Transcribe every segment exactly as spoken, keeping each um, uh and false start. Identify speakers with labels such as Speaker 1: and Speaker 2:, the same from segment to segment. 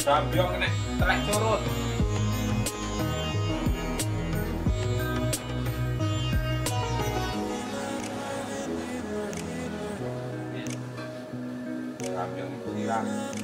Speaker 1: Sambil kena telek curut. Sambil hilang.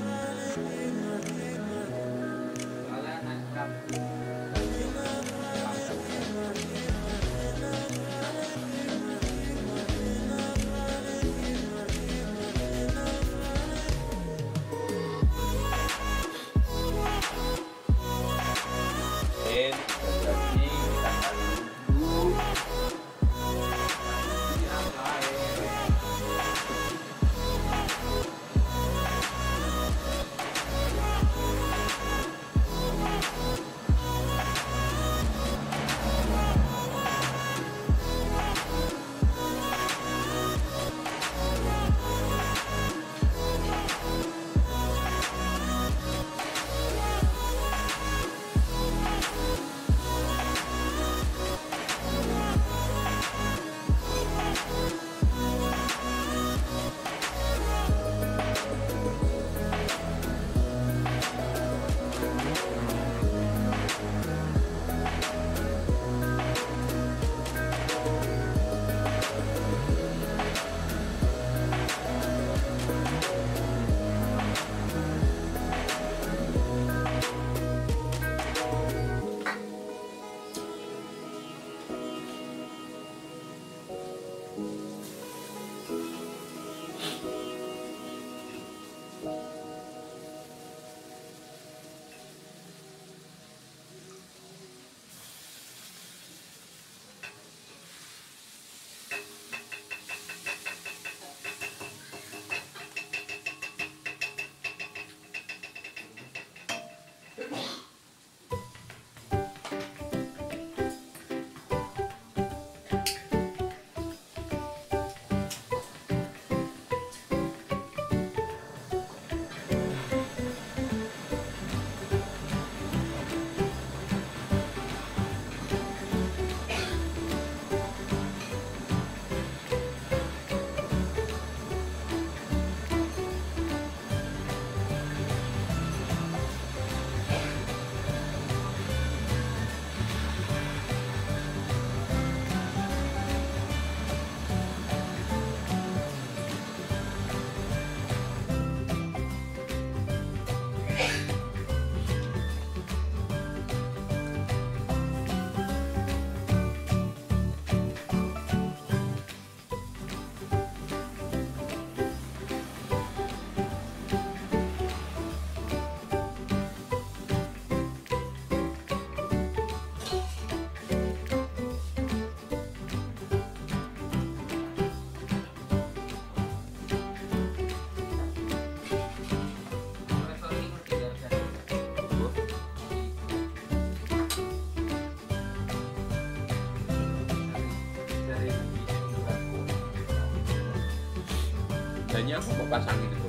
Speaker 2: Hanya aku mau pasangin itu.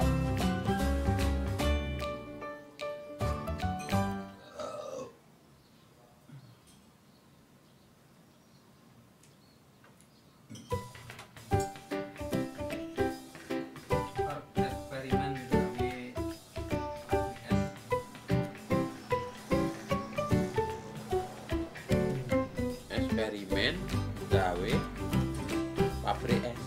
Speaker 2: Eksperimen gawe pabrik es.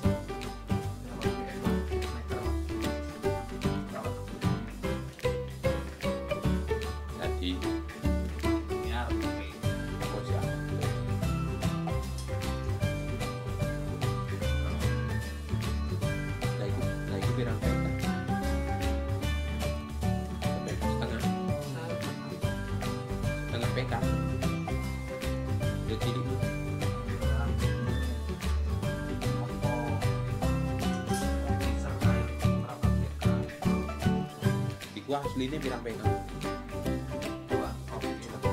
Speaker 2: Wah, aslinya pirang pegang.
Speaker 1: Dua. Oke.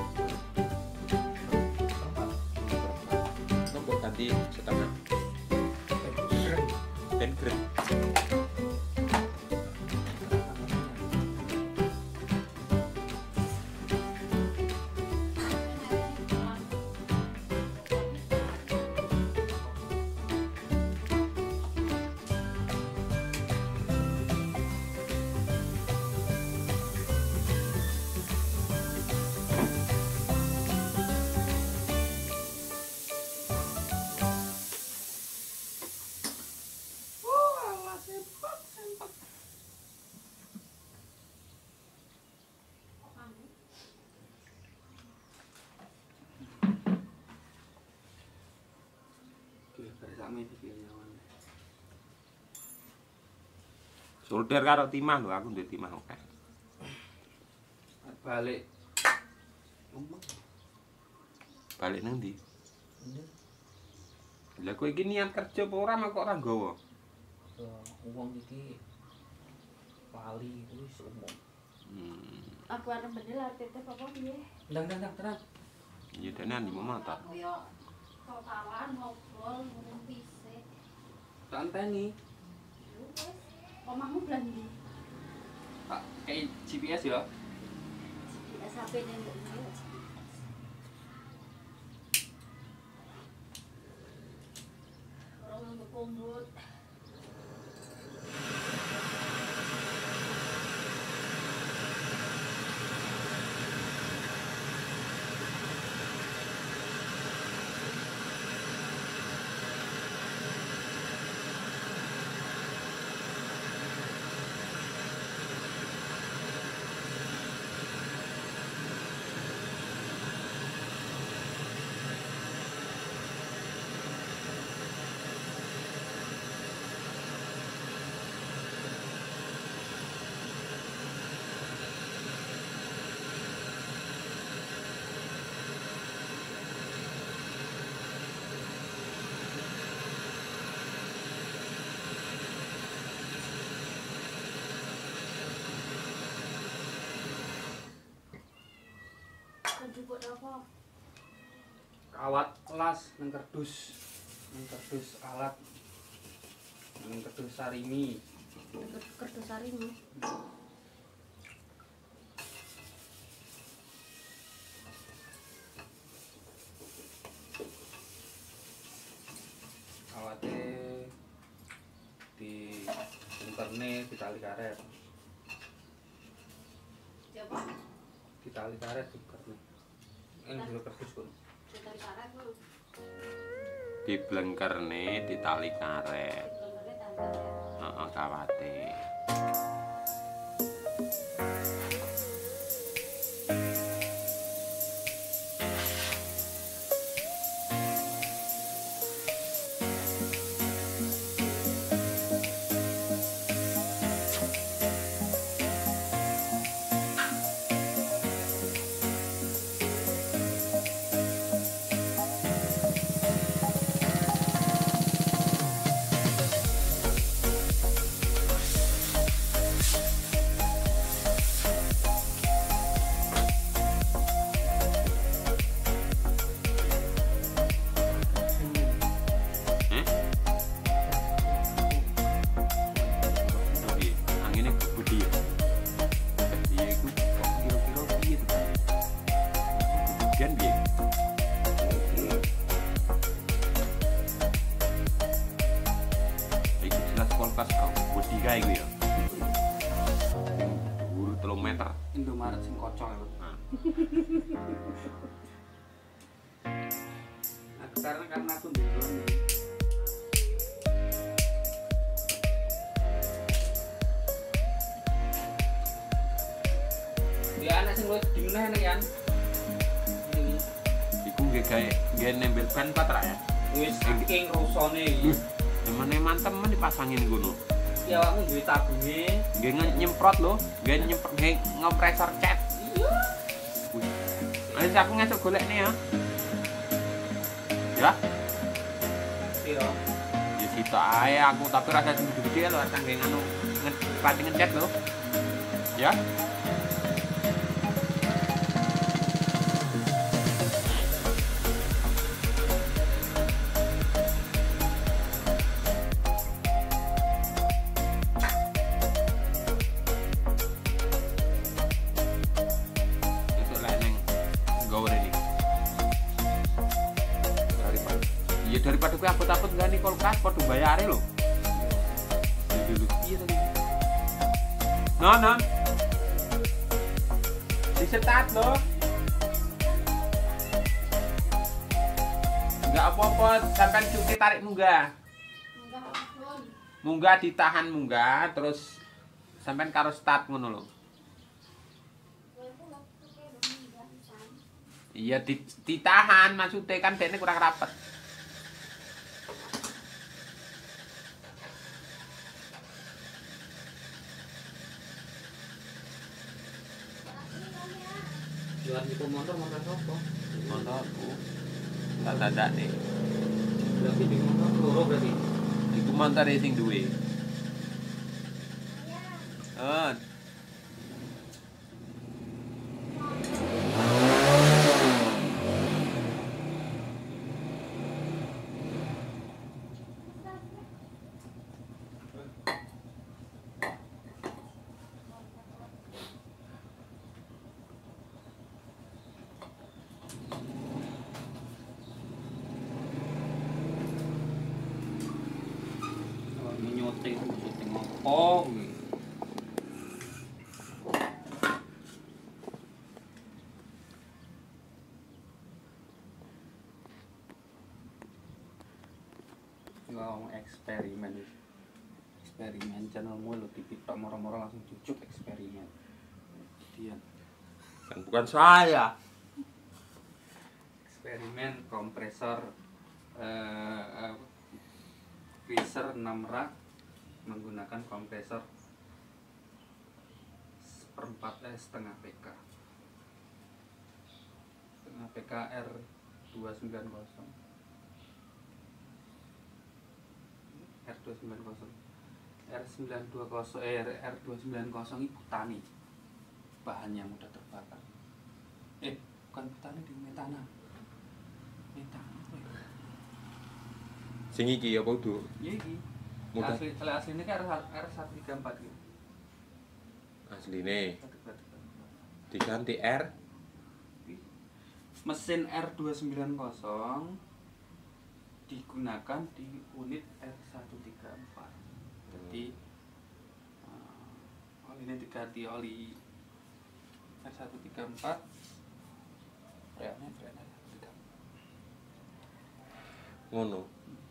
Speaker 2: Nombor ganti setengah. Dan keren.
Speaker 1: Solder karo timah lho, aku duwe timah oke.
Speaker 3: Balik.
Speaker 1: Balik nang ndi? Lah kowe iki niat kerja apa ora kok ora nggawa?
Speaker 3: Wong iki pali wis umum.
Speaker 1: Hmm.
Speaker 4: Aku arep bener lah tetep apa piye?
Speaker 3: Ndang ndang terang.
Speaker 1: Ya dene andi motor.
Speaker 4: Kaya totalan ngobrol ngomong pisik.
Speaker 3: Tak enteni.
Speaker 4: Wis, omahmu blandi.
Speaker 3: Tak kayak G P S ya.
Speaker 4: G P S H P ning ngene. Orang untuk kumbut. Jupuk apa?
Speaker 3: Kawat kelas nang kerdus. Nang kerdus alat. Nang kerdus sarimi.
Speaker 4: Kertas harimu.
Speaker 3: Awate di interne di tali karet.
Speaker 4: Siapa?
Speaker 3: Di tali karet tukerne. Ini juga kerdus pun.
Speaker 4: Dari karet lu.
Speaker 1: Diblengkerne di tali karet.
Speaker 4: Bener tanggal ya.
Speaker 1: Heeh, kawate. Kulkas kau budi kae iku ya. Dhuwur telung meter.
Speaker 3: Indomaret sing kocok ya. Nah, karena karena aku dulu nih. Dia anak sing luwih gedhi meneh nek kan. Ini
Speaker 1: Iku nggih gawe nggih nembel ban patra ya.
Speaker 3: wis saking rusone iki.
Speaker 1: Teman-teman teman dipasangin ngono.
Speaker 3: Ya awakmu duwe tabunge.
Speaker 1: Nggih nyemprot lho, nggih nyemprot nggih ngompresor cat. Ayo aku ngesuk golek nih ya. Ya,
Speaker 3: Piro?
Speaker 1: ya sitok ae aku tapi rasa sing gede lho rasa nggih anu ngepat ngecat lho. Ya. Besok lek neng gawe ini. Daripada iya daripada kowe abot-abot gani kulkas padha bayare lho. Dulu piye tadi? Non, non. Disetat lho. Enggak apa-apa, sampean cuci tarik munggah.
Speaker 4: Enggak apapun.
Speaker 1: Munggah ditahan munggah terus sampean karo start ngono lho.
Speaker 4: Kowe ku lho tuke enggak bisa.
Speaker 1: Iya di- ditahan maksudnya kan dekne kurang rapet.
Speaker 3: Tuh motor motor sopo?
Speaker 2: Motorku. Tak tandane.
Speaker 3: Berarti di motor loro berarti.
Speaker 2: Iku motor sing duwe. Ah.
Speaker 3: Nyuting syuting opo kuwi. Wow, eksperimen. Eksperimen channelmu lo dipitok moro-moro langsung cucuk eksperimen. Dia
Speaker 2: Kan bukan saya.
Speaker 3: eksperimen kompresor eh, eh, freezer enam rak menggunakan kompresor seperempat eh, setengah P K setengah P K R dua sembilan nol R dua sembilan nol R sembilan dua nol eh R dua sembilan nol itu butani, bahan yang mudah terbakar. Eh bukan butani, di metana metana apa ya?
Speaker 2: Sing iki apa kudu?
Speaker 3: Iya iki.
Speaker 2: Mudah.
Speaker 3: Asli, asli ini kan R seratus tiga puluh empat gitu.
Speaker 2: Asline diganti R.
Speaker 3: Mesin R dua sembilan nol digunakan di unit R seratus tiga puluh empat. Jadi uh, oli ini diganti oli R seratus tiga puluh empat. Realnya realnya tiga.
Speaker 2: Ngono.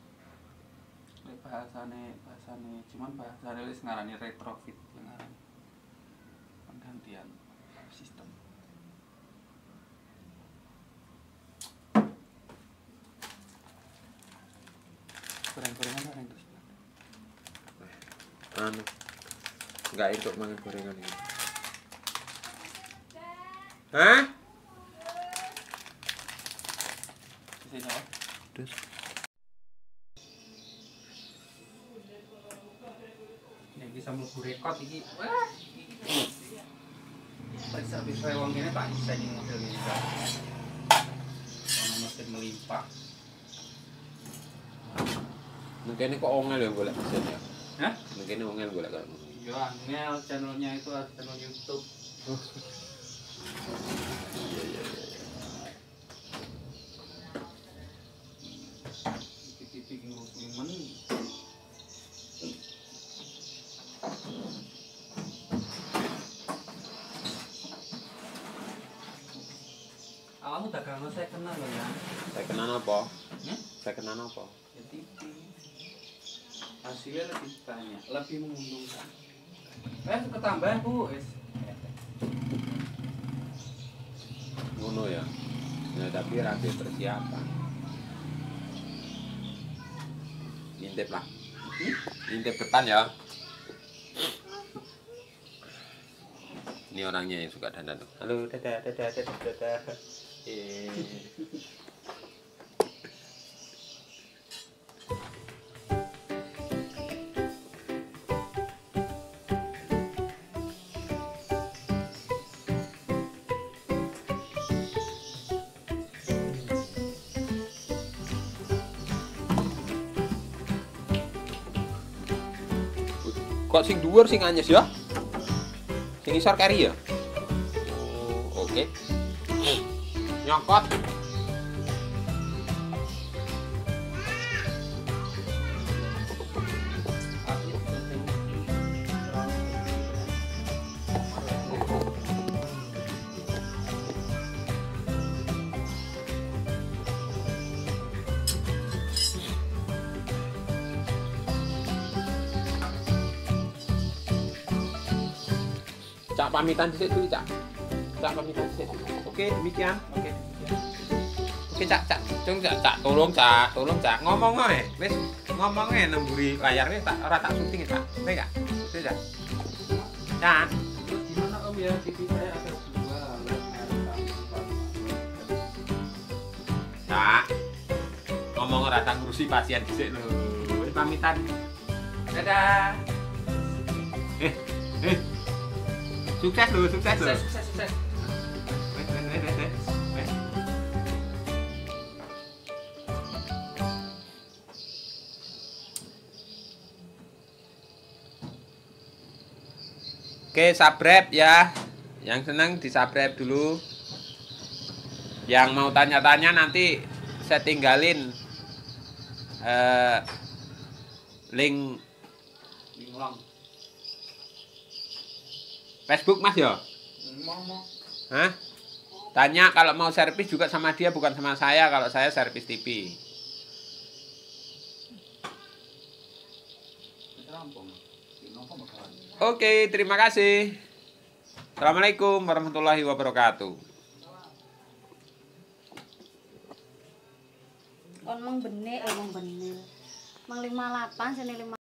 Speaker 3: bahasane bahasane cuman bahasane wis ngarani retrofit, ngarani penggantian sistem. Goreng-gorengan bareng terus.
Speaker 2: Anu. Enggak itu mangan gorengan ini. Hah?
Speaker 3: Sini ya.
Speaker 2: Terus
Speaker 3: Bisa mlebu rekod iki. Wah, iki. Periksa bisa wong ngene tak bisa ning model ini. Ono mesin melimpah.
Speaker 2: mungkin kok ongel ya golek mesin ya.
Speaker 3: Hah?
Speaker 2: Mungkin ongel golek kan.
Speaker 3: Ya angel, channelnya itu ada channel YouTube.
Speaker 2: Iya iya iya.
Speaker 3: Titik-titik ngurusin meni. Awalmu dagang saya kenal loh ya.
Speaker 2: Saya kenal apa?
Speaker 3: Hmm?
Speaker 2: Saya kenal apa?
Speaker 3: Ya titik. Hasilnya lebih banyak, lebih menguntungkan. Eh, ketambahan bu, es.
Speaker 2: Ngono ya. Nah, tapi rapi persiapan. Intip lah. Intip depan ya. Ini orangnya yang suka dandan tuh. Halo, dadah, dadah, dadah, dadah. Eh. Kok sing dhuwur sing anyes ya? Sing isor kari ya? Oh, oke. Okay. Nyokot. Cak pamitan di situ, Cak. Cak pamitan di situ. Oke, demikian. Oke. Oke, Cak, Cak. Cung, Cak, Cak, tolong, Cak. Tolong, Cak. Ngomong ae. Wis ngomong ae nemburi layar wis tak ora tak syuting, Cak. Oke enggak? Oke, Cak. Cak.
Speaker 3: Terus gimana Om ya, T V saya ada dua, led merah,
Speaker 2: rasa ngurusi pasien dhisik lho. Wis pamitan. Dadah. Eh, eh. Sukses lho, sukses lho.
Speaker 3: Sukses, sukses, sukses.
Speaker 2: Wes, wes, wes, wes, wes. Oke, subscribe ya. Yang senang di subscribe dulu. Yang mau tanya-tanya nanti saya tinggalin eh, link
Speaker 3: Ngulang.
Speaker 2: Facebook Mas ya.
Speaker 3: Mau mau.
Speaker 2: Hah? Tanya kalau mau servis juga sama dia, bukan sama saya. Kalau saya servis T V.
Speaker 3: Rampung. Kenapa bakalan?
Speaker 2: Oke, terima kasih. Assalamualaikum warahmatullahi wabarakatuh.
Speaker 4: On mong benek, eh mong bener. Mang lima puluh delapan sini lima